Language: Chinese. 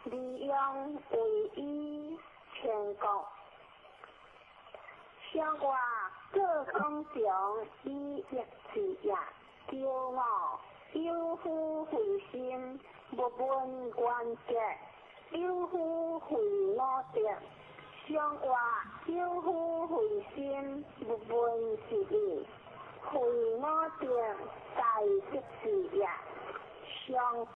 利用为伊全国。小我各讲中以一字也，骄傲有负回心，不问关节，有负回我德。上话有负回心，不问是义，回我德在即是也。上